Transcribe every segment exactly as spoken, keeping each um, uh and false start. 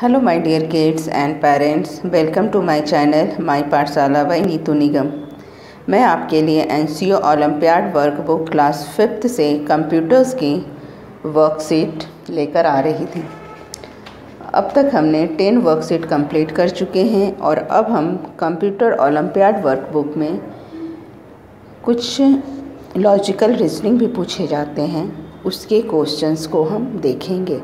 Hello my dear kids and parents, welcome to my channel My पाठशाला by Neetu निगम। मैं आपके लिए N C O olympiad workbook class fifth से computers की worksheet लेकर आ रही थी। अब तक हमने टेन वर्कशीट कंप्लीट कर चुके हैं और अब हम कंप्यूटर ओलंपियाड वर्कबुक में कुछ लॉजिकल रीजनिंग भी पूछे जाते हैं, उसके क्वेश्चंस को हम देखेंगे।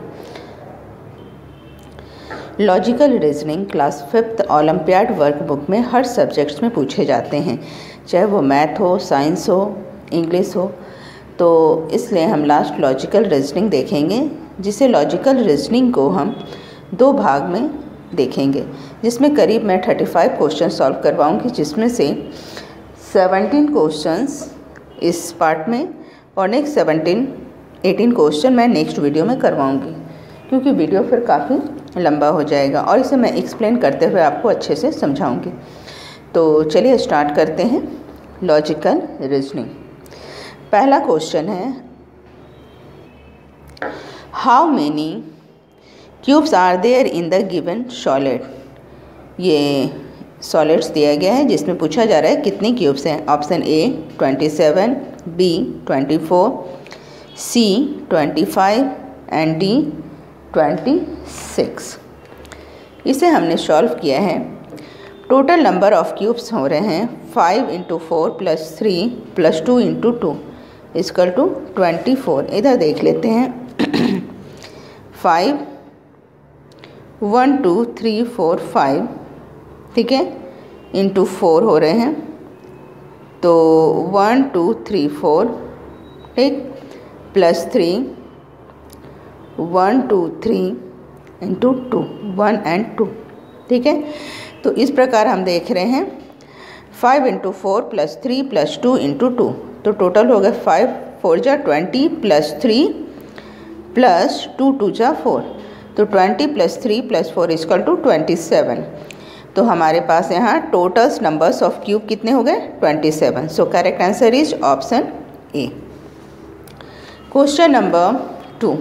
Logical reasoning class fifth olympiad workbook में हर सब्जेक्ट्स में पूछे जाते हैं, चाहे वो मैथ हो, साइंस हो, इंग्लिश हो। तो इसलिए हम लास्ट लॉजिकल रीजनिंग देखेंगे, जिसे लॉजिकल रीजनिंग को हम दो भाग में देखेंगे, जिसमें करीब मैं थर्टी फाइव क्वेश्चन सॉल्व करवाऊंगी, जिसमें से सेवनटीन क्वेश्चंस इस पार्ट में और नेक्स्ट सेवनटीन एटीन क्वेश्चन मैं नेक्स्ट वीडियो में करवाऊंगी, क्योंकि वीडियो फिर काफ़ी लंबा हो जाएगा और इसे मैं एक्सप्लेन करते हुए आपको अच्छे से समझाऊंगी। तो चलिए स्टार्ट करते हैं लॉजिकल रीजनिंग। पहला क्वेश्चन है, how many cubes are there in the given solid. ये सॉलिड्स दिया गया है, जिसमें पूछा जा रहा है कितने क्यूब्स हैं। Option A twenty seven, B twenty four, C twenty five and D twenty six. इसे हमने सॉल्व किया है। टोटल नंबर ऑफ क्यूब्स हो रहे हैं five into four plus three plus two into two is equal to twenty four. इधर देख लेते हैं। Five, one two three four five, ठीक है, इंटू फोर हो रहे हैं, तो वन टू थ्री फोर, ठीक, plus three, one two three into two, one and two, ठीक है। तो इस प्रकार हम देख रहे हैं five into four plus three plus two into two, तो टोटल हो गया फाइव फोर जा twenty plus three plus two two जा फोर, तो twenty plus three plus four is equal to twenty seven. तो हमारे पास यहाँ टोटल्स नंबर्स ऑफ क्यूब कितने हो गए, twenty seven. So correct answer is option A. Question number two,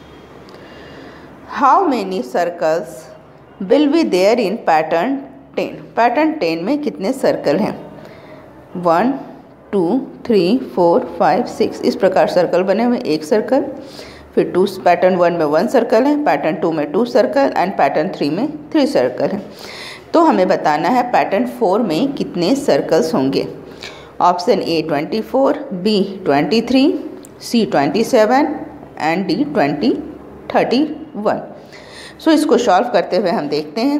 how many circles will be there in pattern ten. Pattern ten में कितने circle हैं। One two three four five six, इस प्रकार circle बने हुए, एक सर्कल, फिर two pattern one में वन सर्कल है, पैटर्न टू में two circle and pattern three में थ्री सर्कल है। तो हमें बताना है पैटर्न फोर में कितने सर्कल्स होंगे। Option A twenty four, B twenty three, C twenty seven and D twenty thirty one. So इसको सॉल्व करते हुए हम देखते हैं।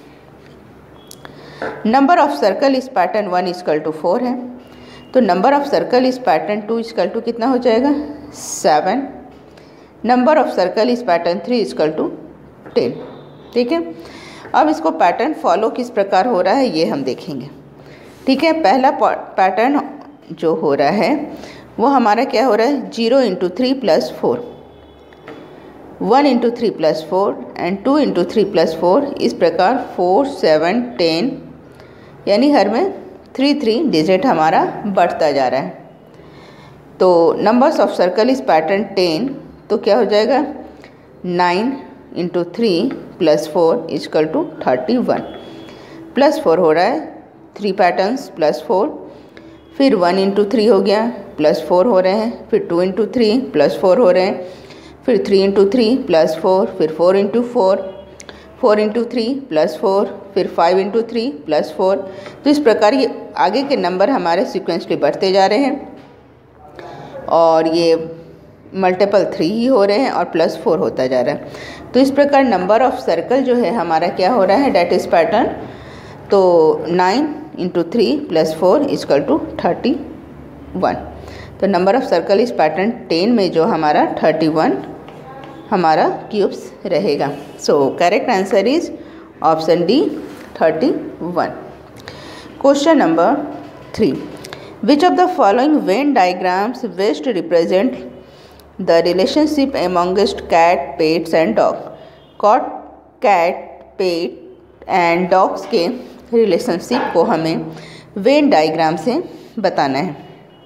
नंबर ऑफ सर्कल इस pattern one is equal to four है, तो नंबर ऑफ सर्कल इस पैटर्न टू इजकल टू कितना हो जाएगा, सेवन। नंबर ऑफ सर्कल इस pattern three is equal to ten, ठीक है। अब इसको पैटर्न फॉलो किस प्रकार हो रहा है ये हम देखेंगे, ठीक है। पहला पैटर्न जो हो रहा है वो हमारा क्या हो रहा है, zero into three plus four, one into three plus four and two into three plus four, इस प्रकार फोर सेवन टेन, यानी हर में थ्री थ्री डिजिट हमारा बढ़ता जा रहा है। तो नंबर्स ऑफ सर्कल इस पैटर्न टेन, तो क्या हो जाएगा, nine into three plus four is equal to thirty one. Plus four हो रहा है, थ्री पैटर्न्स प्लस फोर, फिर वन इंटू थ्री हो गया, प्लस फोर हो रहे हैं, फिर two into three plus four हो रहे हैं, फिर three into three plus four, फिर four into four, four into three plus four, फिर five into three plus four. तो इस प्रकार ये आगे के नंबर हमारे सीक्वेंसली बढ़ते जा रहे हैं और ये मल्टीपल थ्री ही हो रहे हैं और प्लस फोर होता जा रहा है। तो इस प्रकार नंबर ऑफ सर्कल जो है हमारा क्या हो रहा है, डैट इज़ पैटर्न, तो nine into three plus four is equal to thirty one. तो नंबर ऑफ सर्कल इस पैटर्न टेन में जो हमारा थर्टी वन हमारा क्यूब्स रहेगा। So correct answer is option D thirty one. Question number three, which of the following Venn diagrams best represent the relationship amongst cat, pets and dog. Cot, cat, pet and dogs के relationship को हमें Venn diagram से बताना है।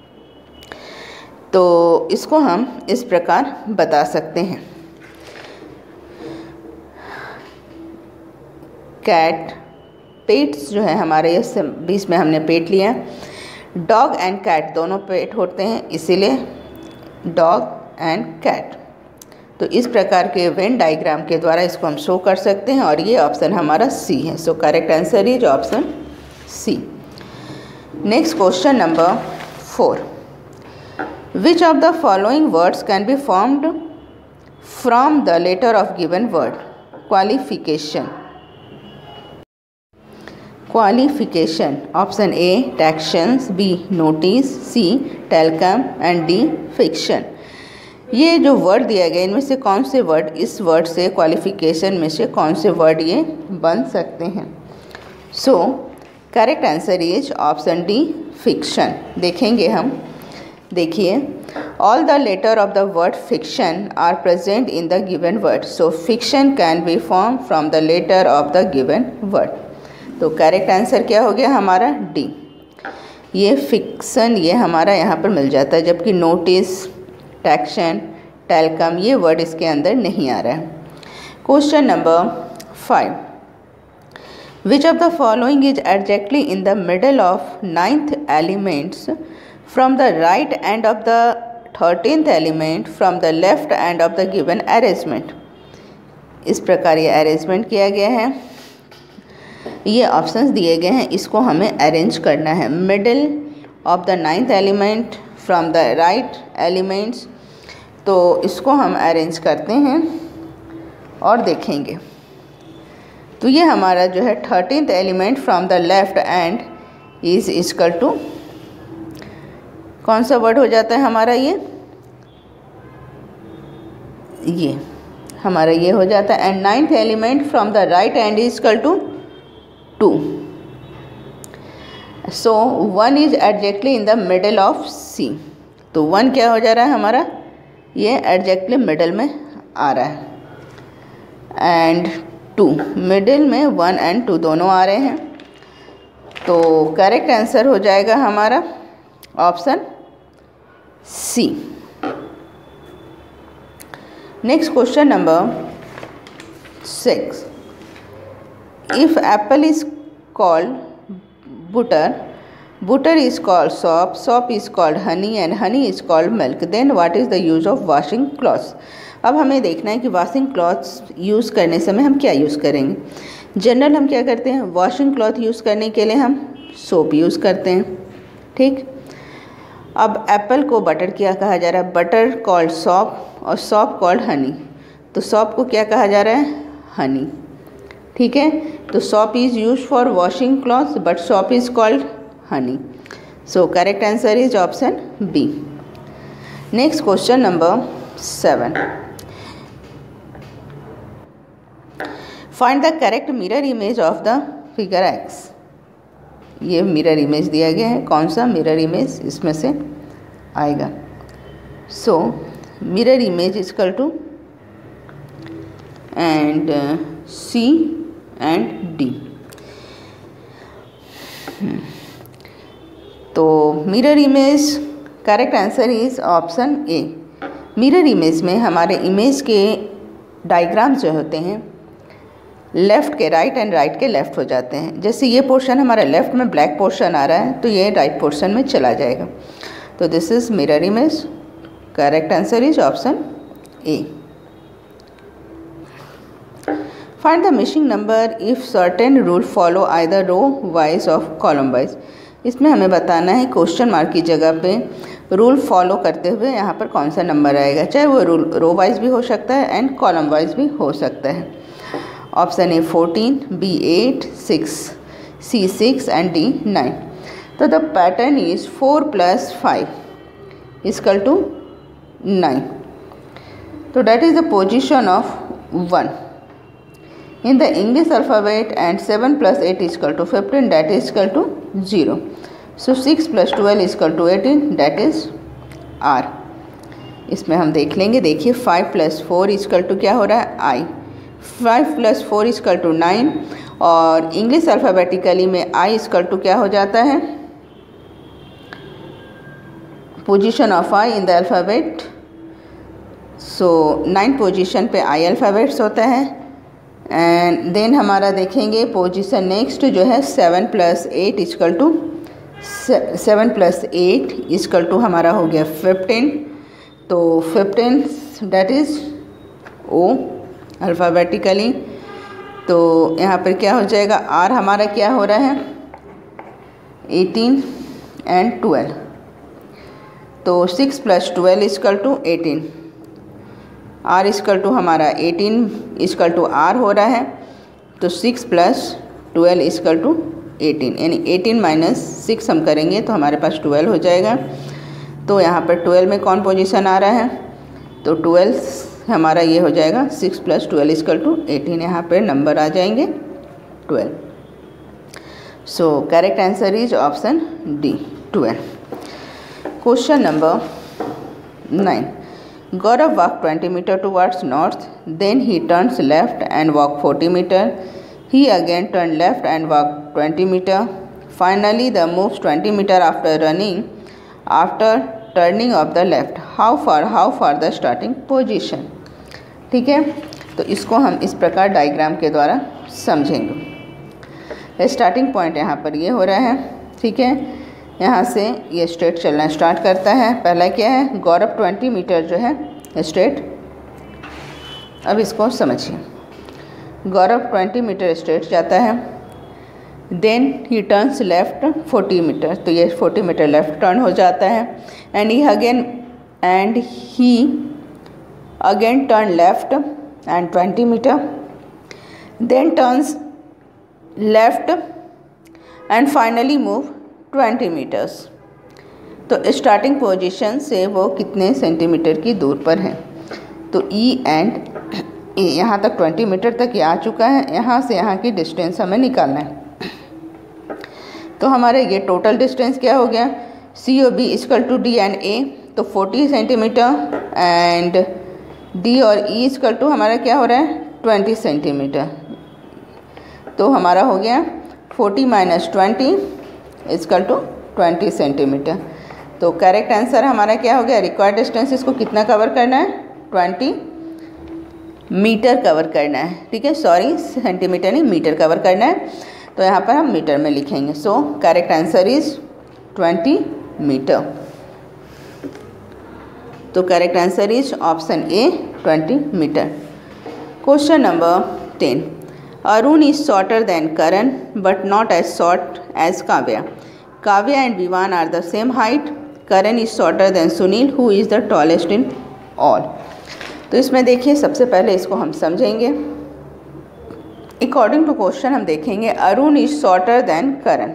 तो इसको हम इस प्रकार बता सकते हैं। कैट, पेट्स जो है हमारे ये बीच में हमने पेट लिया। डॉग एंड कैट दोनों पेट होते हैं, इसीलिए डॉग एंड कैट। तो इस प्रकार के वेन डायग्राम के द्वारा इसको हम शो कर सकते हैं और ये ऑप्शन हमारा सी है। So correct answer is option C. Next question number four, which of the following words can be formed from the letter of given word? Qualification, qualification. Option A tactions, B notice, C talcum and D fiction. ये जो word दिया गया इनमें से कौन से word, इस word से क्वालिफिकेशन में से कौन से वर्ड ये बन सकते हैं? So correct answer is option D fiction. देखेंगे हम, देखिए, all the letter of the word fiction are present in the given word, so fiction can be form from the letter of the given word. तो correct answer क्या हो गया हमारा? D. ये fiction ये हमारा यहाँ पर मिल जाता है, जबकि नोटिस, टैक्शन, टेलकम ये वर्ड इसके अंदर नहीं आ रहा है। Question number five, which of the following is exactly in the middle of ninth elements from the right end of the thirteenth element from the left end of the given arrangement? इस प्रकार ये arrangement किया गया है, ये options दिए गए हैं, इसको हमें अरेंज करना है। Middle of the ninth element from the right elements, तो इसको हम अरेंज करते हैं और देखेंगे। तो ये हमारा जो है thirteenth element from the left end is equal to कौन सा वर्ड हो जाता है हमारा? ये ये हमारा ये हो जाता है। And ninth element from the right end is equal to two. So one is exactly in the middle of C. तो वन क्या हो जा रहा है हमारा? ये एग्जैक्टली मिडल में आ रहा है। एंड टू, मिडल में वन एंड टू दोनों आ रहे हैं। तो करेक्ट आंसर हो जाएगा हमारा option C. Next question number six, if apple is called butter, butter is called soap, soap is called honey and honey is called milk, then what is the use of washing clothes? अब हमें देखना है कि washing clothes use करने समय हम क्या use करेंगे। जनरल हम क्या करते हैं, वॉशिंग क्लॉथ यूज़ करने के लिए हम सोप यूज़ करते हैं, ठीक। अब एप्पल को बटर क्या कहा जा रहा है? बटर कॉल्ड सॉप और सॉप कॉल्ड हनी। तो सॉप को क्या कहा जा रहा है? हनी, ठीक है। तो soap is use for washing clothes but soap is called honey. So correct answer is option B. Next question number seven, find the correct mirror image of the figure X. ये मिरर इमेज दिया गया है, कौन सा mirror image इसमें से आएगा? So mirror image is equal to and C and D. तो mirror image correct answer is option A. Mirror image में हमारे इमेज के डायग्राम्स जो होते हैं लेफ़्ट के राइट एंड राइट के लेफ़्ट हो जाते हैं। जैसे ये पोर्शन हमारा लेफ़्ट में ब्लैक पोर्शन आ रहा है तो ये राइट पोर्शन में चला जाएगा। तो this is mirror image, correct answer is option A. Find the missing number if certain rule follow either row wise of column wise. इसमें हमें बताना है क्वेश्चन मार्क की जगह पे रूल फॉलो करते हुए यहाँ पर कौन सा नंबर आएगा, चाहे वो रूल रो वाइज भी हो सकता है एंड कॉलम वाइज भी हो सकता है। Option A fourteen, B eight, six, C six and D nine. तो the pattern is four plus five equal to nine. तो that is the position of one in the English alphabet, and seven plus eight is equal to fifteen, that is equal to zero. So six plus twelve is equal to eighteen, that is R. इसमें हम देख लेंगे, देखिए five plus four is equal to क्या हो रहा है I, five plus four is equal to nine, और इंग्लिश अल्फ़ाबेटिकली में I is equal to क्या हो जाता है, position of I in the alphabet. So nine position पे I अल्फ़ाबेट्स होता है एंड देन हमारा देखेंगे पोजीशन नेक्स्ट जो है seven plus eight equal to seven plus eight equal to हमारा हो गया फिफ्टीन। तो fifteen that is O alphabetically. तो यहाँ पर क्या हो जाएगा, आर हमारा क्या हो रहा है एटीन एंड ट्वेल्व। तो six plus twelve equal to eighteen. R equal to हमारा एटीन इजकल टू आर हो रहा है। तो six plus twelve equal to eighteen, यानी एटीन माइनस सिक्स हम करेंगे तो हमारे पास ट्वेल्व हो जाएगा। तो यहाँ पर ट्वेल्व में कौन पोजीशन आ रहा है, तो ट्वेल्व हमारा ये हो जाएगा six plus twelve equal to eighteen, यहाँ पर नंबर आ जाएंगे twelve. So correct answer is option D twelve. Question number nine. Gaurav walked twenty meter towards north, then he turns left and walked forty meter. He again turned left and walked twenty meter. Finally, the moves twenty meter after running, after turning of the left. How far? How far the starting position? ठीक है, तो इसको हम इस प्रकार diagram के द्वारा समझेंगे। स्टार्टिंग पॉइंट यहाँ पर ये हो रहा है, ठीक है। यहाँ से ये स्ट्रेट चलना स्टार्ट करता है। पहला क्या है, गौरव ट्वेंटी मीटर जो है स्ट्रेट। अब इसको समझिए, गौरव ट्वेंटी मीटर स्ट्रेट जाता है, then he turns left forty metre, तो ये फोर्टी मीटर लेफ्ट टर्न हो जाता है। And he again and he again turn left and twenty metre, then turns left and finally move twenty metres. तो starting position से वो कितने centimetre की दूर पर है, तो ई एंड ए यहाँ तक ट्वेंटी मीटर तक ये आ चुका है। यहाँ से यहाँ की डिस्टेंस हमें निकालना है। तो हमारे ये टोटल डिस्टेंस क्या हो गया, C O B equal to D and A, तो फोर्टी सेंटीमीटर एंड डी और ई इजकल टू हमारा क्या हो रहा है ट्वेंटी सेंटीमीटर। तो हमारा हो गया forty minus twenty equal to twenty centimetre. तो करेक्ट आंसर हमारा क्या हो गया, रिक्वायर्ड डिस्टेंस इसको कितना कवर करना है, ट्वेंटी मीटर कवर करना है, ठीक है। सॉरी सेंटीमीटर नहीं, मीटर कवर करना है। तो यहाँ पर हम मीटर में लिखेंगे। So correct answer is twenty metre. तो correct answer is option A twenty metre. Question number ten. Arun is shorter than Karan but not as short as Kavya. Kavya and Vivan are the same height. Karan is shorter than Sunil, who is the tallest in all. तो इसमें देखिए, सबसे पहले इसको हम समझेंगे। According to question हम देखेंगे Arun is shorter than Karan.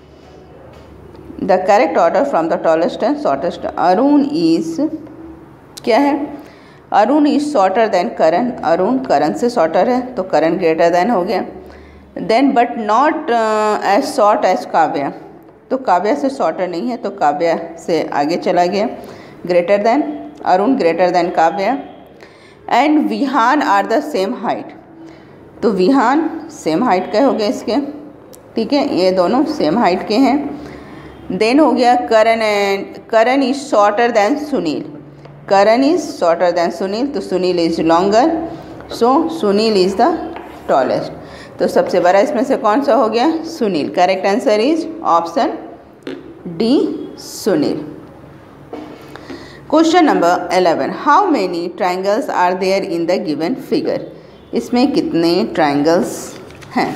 The correct order from the tallest and shortest. Arun is क्या है, Arun is shorter than Karan. Arun Karan से शॉर्टर है, तो करण ग्रेटर देन हो गया। Then but not as short as Kavya, तो काव्या से शॉर्टर नहीं है, तो काव्या से आगे चला गया। Greater than Arun greater than Kavya. And Vihaan are the same height, तो विहान सेम हाइट के हो गए इसके, ठीक है, ये दोनों सेम हाइट के हैं। देन हो गया Karan and Karan is shorter than Sunil. Karan is shorter than Sunil, तो Sunil is longer, so Sunil is the tallest. तो सबसे बड़ा इसमें से कौन सा हो गया, Sunil. Correct answer is option D Sunil. Question number eleven. How many triangles are there in the given figure. इसमें कितने ट्राइंगल्स हैं।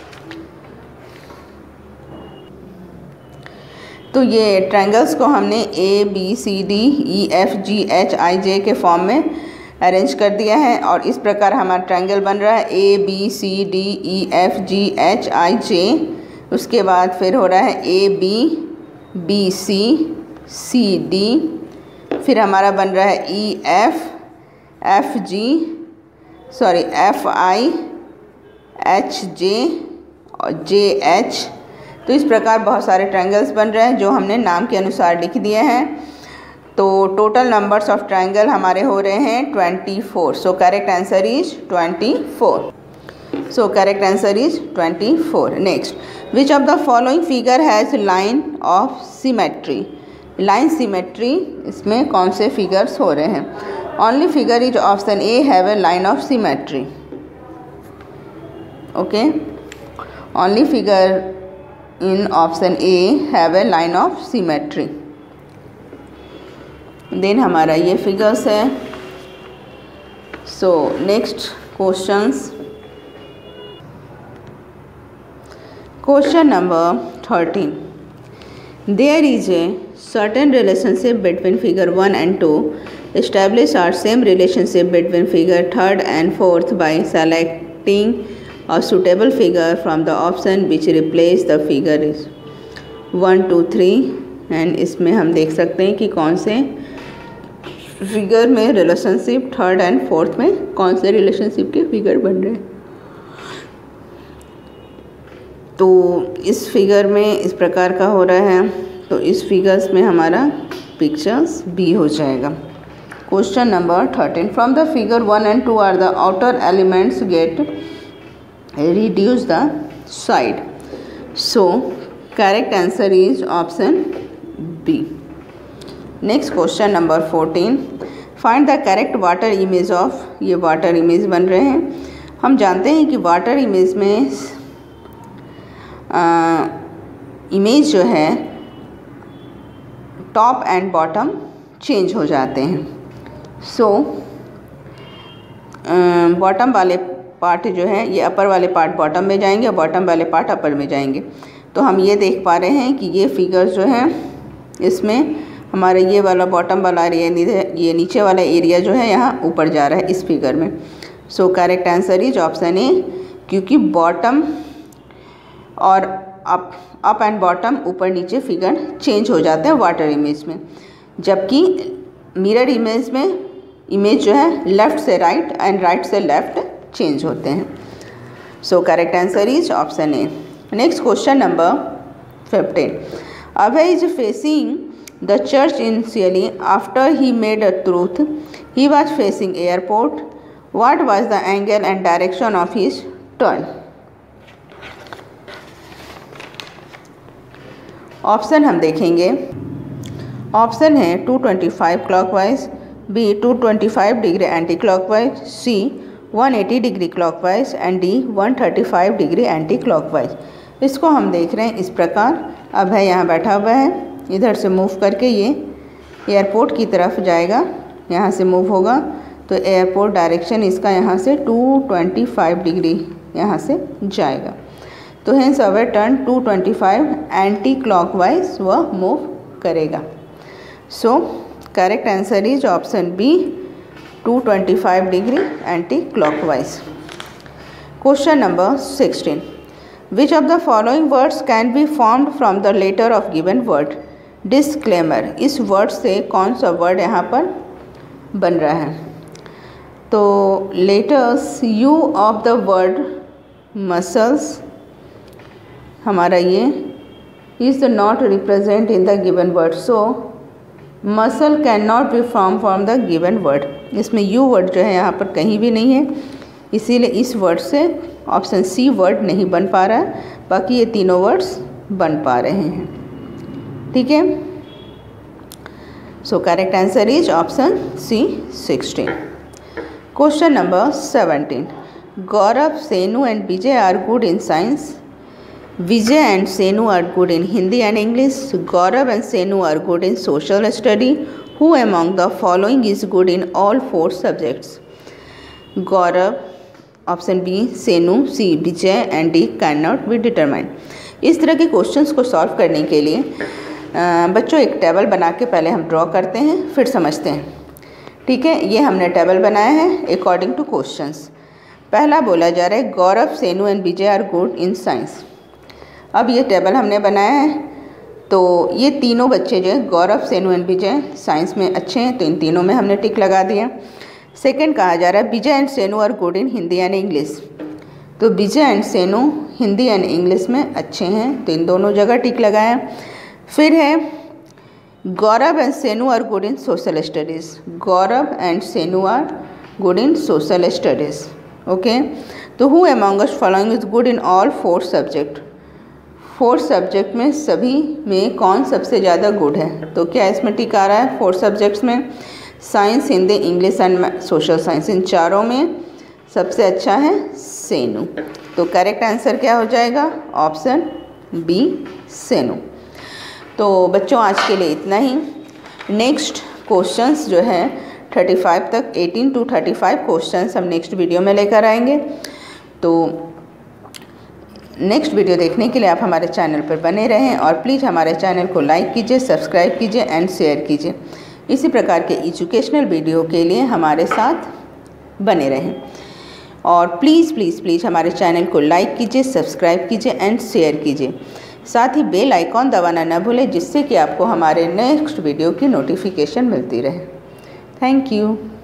तो ये ट्रायंगल्स को हमने A B C D E F G H I J के फॉर्म में अरेंज कर दिया है और इस प्रकार हमारा ट्रायंगल बन रहा है A B C D E F G H I J. उसके बाद फिर हो रहा है A B B C C D, फिर हमारा बन रहा है E F F G sorry F I H J और जे एच। तो इस प्रकार बहुत सारे ट्रायंगल्स बन रहे हैं जो हमने नाम के अनुसार लिख दिए हैं। तो टोटल नंबर्स ऑफ ट्रायंगल हमारे हो रहे हैं twenty four. So correct answer is twenty four. So correct answer is twenty four. Next, which of the following figure has line of symmetry. Line symmetry इसमें कौन से फिगर्स हो रहे हैं। Only figure is option A have a line of symmetry. Okay, only figure in option A have a line of symmetry. Then हमारा ये figures है। So next questions, question number thirteen, there is a certain relationship between figure one and two. Establish our same relationship between figure third and fourth by selecting a suitable figure from the option which replace the figure is one two three। And इसमें हम देख सकते हैं कि कौन से figure में relationship third and fourth में कौन से रिलेशनशिप के फिगर बन रहे हैं। तो इस फिगर में इस प्रकार का हो रहा है, तो इस फिगर्स में हमारा पिक्चर्स बी हो जाएगा। Question number thirteen, from the figure one and two are the outer elements get reduce the side. So correct answer is option B. Next question number fourteen, find the correct water image of, ये water image बन रहे हैं। हम जानते हैं कि water image में image जो है टॉप एंड बॉटम चेंज हो जाते हैं। सो बॉटम वाले पार्ट जो है ये अपर वाले पार्ट बॉटम में जाएंगे और बॉटम वाले पार्ट अपर में जाएंगे। तो हम ये देख पा रहे हैं कि ये फिगर जो है इसमें हमारा ये वाला बॉटम वाला एरिया, ये नीचे वाला एरिया जो है यहाँ ऊपर जा रहा है इस फिगर में। So correct answer is option A, क्योंकि बॉटम और अप अप एंड बॉटम ऊपर नीचे फिगर चेंज हो जाते हैं वाटर इमेज में, जबकि मिरर इमेज में इमेज जो है लेफ़्ट से राइट एंड राइट से लेफ़्ट चेंज होते हैं। So correct answer is option A. Next question number fifteen, Abhay is facing the church initially after he made a truth, he was facing airport, what was the angle and direction of his turn. Option हम देखेंगे, option है two twenty five clockwise, B two twenty five degree anti clockwise, C one eighty degree clockwise and D one thirty five degree anti clockwise. इसको हम देख रहे हैं इस प्रकार, अब है यहाँ बैठा हुआ है, इधर से मूव करके ये एयरपोर्ट की तरफ जाएगा, यहाँ से मूव होगा तो एयरपोर्ट डायरेक्शन इसका यहाँ से टू ट्वेंटी फाइव डिग्री यहाँ से जाएगा। तो hence our turn two twenty five anti clockwise वह मूव करेगा। So correct answer is option B, two twenty five degree anti clockwise. Question number sixteen, which of the following words can be formed from the letter of given word. Disclaimer, इस word से कौन सा word यहाँ पर बन रहा है। तो letters U of the word muscles, हमारा ये is not represent in the given word, so muscle can not be form from the given word. इसमें यू वर्ड जो है यहाँ पर कहीं भी नहीं है, इसीलिए इस वर्ड से ऑप्शन सी वर्ड नहीं बन पा रहा है, बाकी ये तीनों वर्ड्स बन पा रहे हैं। ठीक है, so correct answer is option C sixteen. Question number seventeen, Gaurav, Senu and Vijay are good in science, Vijay and Senu are good in Hindi and English. Gaurav and Senu are good in social study. Who among the following is good in all four subjects? Gaurav, option B, Senu, C, Vijay and D cannot be determined. इस तरह के questions को solve करने के लिए आ, बच्चों एक table बना के पहले हम ड्रॉ करते हैं, फिर समझते हैं। ठीक है, ये हमने टेबल बनाया है अकॉर्डिंग टू क्वेश्चंस। पहला बोला जा रहा है Gaurav, Senu and Vijay are good in science. अब ये टेबल हमने बनाया है, तो ये तीनों बच्चे जो है Gaurav, Senu and Vijay science में अच्छे हैं, तो इन तीनों में हमने टिक लगा दिया। सेकंड कहा जा रहा है Vijay and Senu are good in Hindi and English, तो Vijay and Senu Hindi and English में अच्छे हैं, तो इन दोनों जगह टिक लगाया। फिर है Gaurav and Senu are good in social studies, Gaurav and Senu are good in social studies. Okay, तो who among us following is good in all four subject, four subject में सभी में कौन सबसे ज़्यादा गुड है। तो क्या इसमें टिक आ रहा है फोर सब्जेक्ट्स में, science, Hindi, English and social science, इन चारों में सबसे अच्छा है सेनु। तो करेक्ट आंसर क्या हो जाएगा? Option B Senu. तो बच्चों आज के लिए इतना ही। नेक्स्ट क्वेश्चंस जो है पैंतीस तक, अठारह टू पैंतीस क्वेश्चंस हम नेक्स्ट वीडियो में लेकर आएंगे। तो नेक्स्ट वीडियो देखने के लिए आप हमारे चैनल पर बने रहें और प्लीज़ हमारे चैनल को लाइक कीजिए, सब्सक्राइब कीजिए एंड शेयर कीजिए। इसी प्रकार के एजुकेशनल वीडियो के लिए हमारे साथ बने रहें और प्लीज़ प्लीज़ प्लीज़ हमारे चैनल को लाइक कीजिए, सब्सक्राइब कीजिए एंड शेयर कीजिए। साथ ही बेल आइकॉन दबाना न भूलें, जिससे कि आपको हमारे नेक्स्ट वीडियो की नोटिफिकेशन मिलती रहे। Thank you.